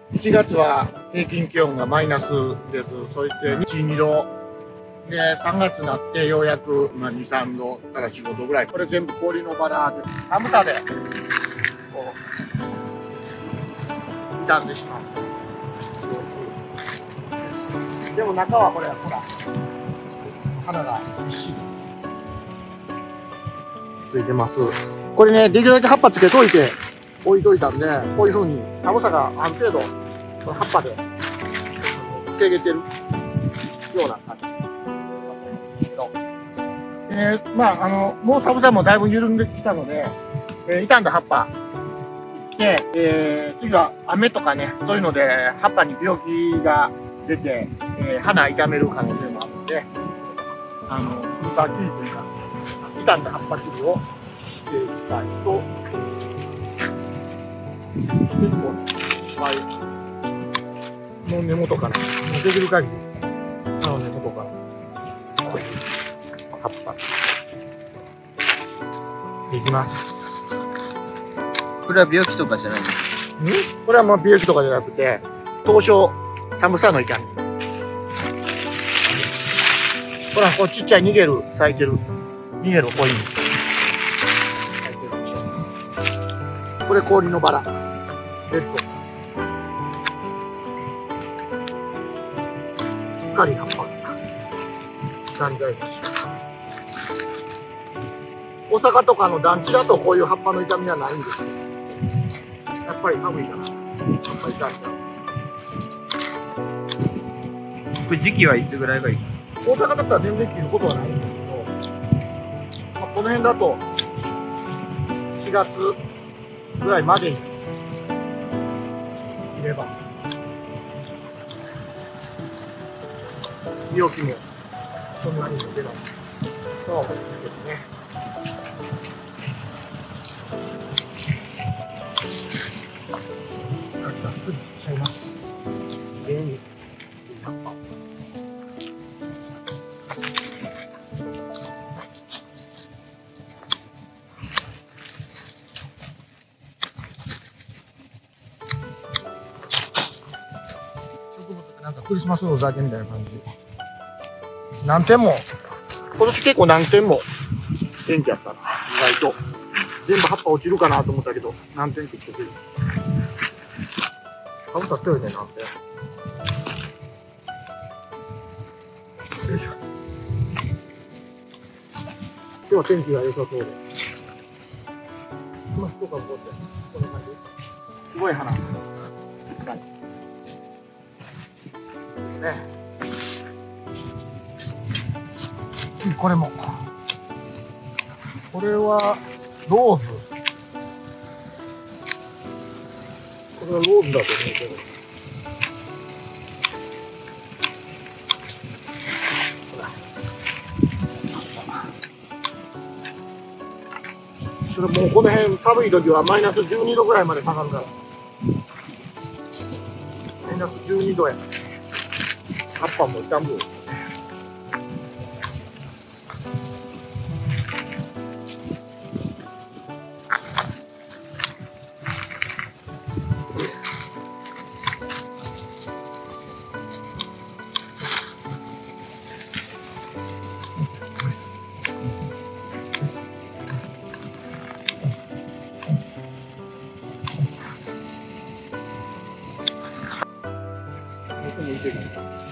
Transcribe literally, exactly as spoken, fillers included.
いちがつは平均気温がマイナスです。そしていち、にど。で、さんがつになってようやく、まあ、に、さんどからよん、ごどぐらい。これ全部氷のバラで、寒さで、こう、傷んでしまう。でも中はこれ、ほら、花がびっしりついてます。これね、できるだけ葉っぱつけといて、置いといたんで、こういう風に寒さがある程度、この葉っぱで防げてるような感じですけど、えー、まあ、あの、もう寒さもだいぶ緩んできたので、えー、傷んだ葉っぱで、えー、次は雨とかね、そういうので葉っぱに病気が出て、えー、花傷める可能性もあるので、あの、ブタ切りというか、傷んだ葉っぱ切りをしていきたいと。結構ね、いっぱいの根元から、できる限り、葉の根元から、こういう葉っぱ、できます。 これは病気とかじゃないんですか？ んこれはもう病気とかじゃなくて、凍傷、寒さの痛み。ほら、こうちっちゃい逃げる、咲いてる。逃げる、こういうの。咲いてるでしょ。これ氷のバラ。レッド。しっかり葉っぱが傷んじゃいました。大阪とかの団地だとこういう葉っぱの傷みはないんですよ。やっぱり寒いから、葉っぱ傷んじゃう。 これ時期はいつぐらいがいいですか？ 大阪だったら全然切ることはないんですけど、まあ、この辺だとしがつぐらいまでに切れば病気もそんなに出ないとは思うんですけどね。がっつりしちゃいます。きれいに葉っぱ。なんかクリスマスの酒みたいな感じ。何点も、今年結構何点も元気やったな、意外と。全部葉っぱ落ちるかなと思ったけど、何点って言ってくる。株立っておいて何点。よいしょ。今日は天気が良さそうで。まあ、一株こうして、こんな感じ。すごい花。はい。ね。これも。これはローズ。これはローズだと思うけど。それもうこの辺寒い時はマイナスじゅうにどぐらいまで下がるから。マイナスじゅうにどや。葉っぱも傷む。向いてる。